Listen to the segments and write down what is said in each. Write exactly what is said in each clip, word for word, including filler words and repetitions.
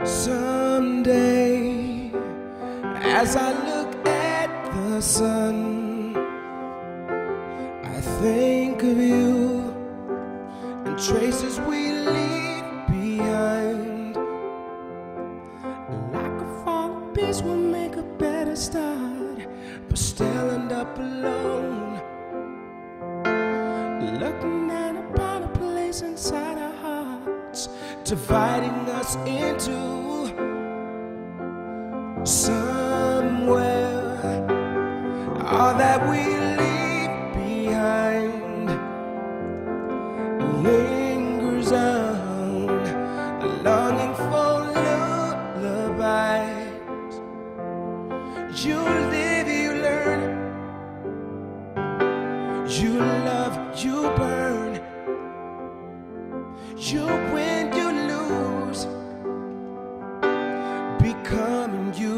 Someday, as I look at the sun, I think of you and traces we leave behind. Like a falling piece will make a better start, but still end up alone, looking at upon a place inside our hearts, dividing us into somewhere. All that we leave behind lingers on, the longing for lullabies. You live, you learn, you love, you burn, you win, you lose, becoming you.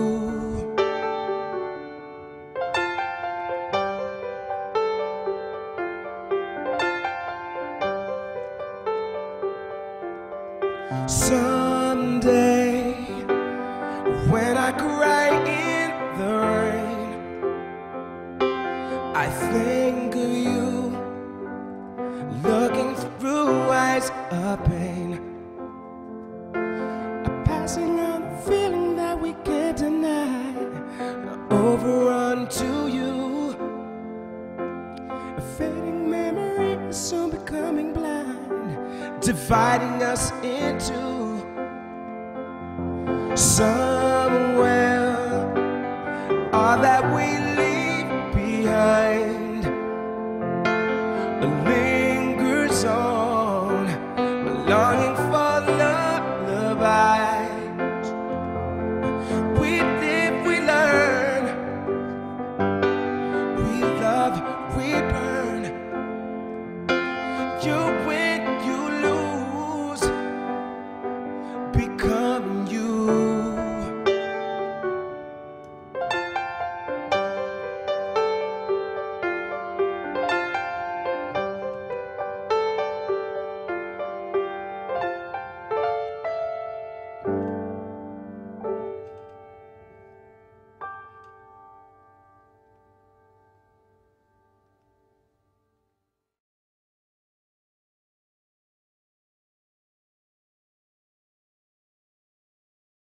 Someday, when I cry in the rain, I think of you, looking through eyes of pain, a passing on a feeling that we can't deny, over unto you, a fading memory is soon becoming blind, dividing us into somewhere. All that we leave behind lingers on, longing for